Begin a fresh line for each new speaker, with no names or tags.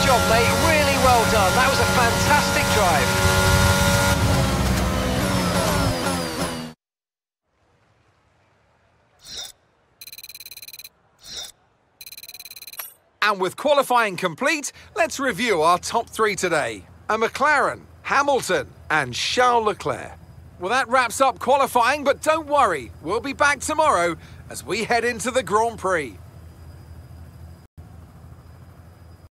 job, mate. Really well done. That was a fantastic drive.
And with qualifying complete, let's review our top 3 today. A McLaren, Hamilton and Charles Leclerc. Well, that wraps up qualifying, but don't worry, we'll be back tomorrow as we head into the Grand Prix.